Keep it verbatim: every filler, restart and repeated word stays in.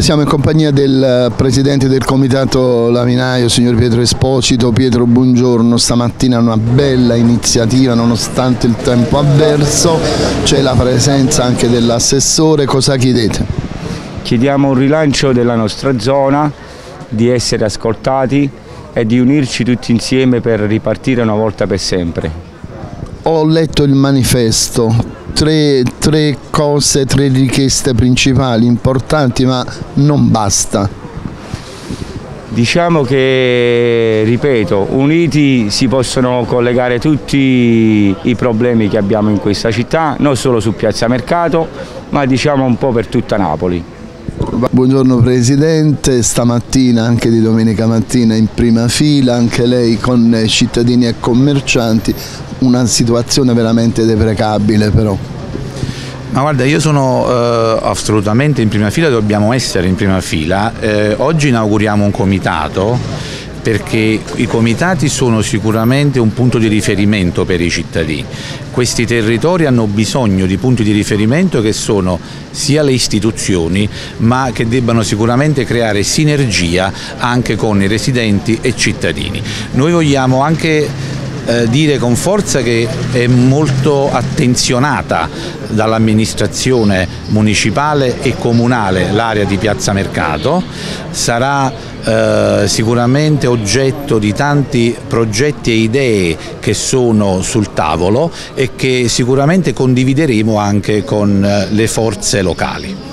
Siamo in compagnia del presidente del comitato Laminaio, signor Pietro Esposito. Pietro, buongiorno. Stamattina una bella iniziativa nonostante il tempo avverso, c'è la presenza anche dell'assessore. Cosa chiedete? Chiediamo un rilancio della nostra zona, di essere ascoltati e di unirci tutti insieme per ripartire una volta per sempre. Ho letto il manifesto. Tre, tre cose, tre richieste principali, importanti, ma non basta. Diciamo che, ripeto, uniti si possono collegare tutti i problemi che abbiamo in questa città, non solo su Piazza Mercato, ma diciamo un po' per tutta Napoli. Buongiorno Presidente, stamattina, anche di domenica mattina, in prima fila, anche lei con cittadini e commercianti, una situazione veramente deprecabile però. Ma guarda, io sono eh, assolutamente in prima fila, dobbiamo essere in prima fila. Eh, oggi inauguriamo un comitato perché i comitati sono sicuramente un punto di riferimento per i cittadini. Questi territori hanno bisogno di punti di riferimento che sono sia le istituzioni, ma che debbano sicuramente creare sinergia anche con i residenti e cittadini. Noi vogliamo anche Eh, dire con forza che è molto attenzionata dall'amministrazione municipale e comunale l'area di Piazza Mercato, sarà eh, sicuramente oggetto di tanti progetti e idee che sono sul tavolo e che sicuramente condivideremo anche con le forze locali.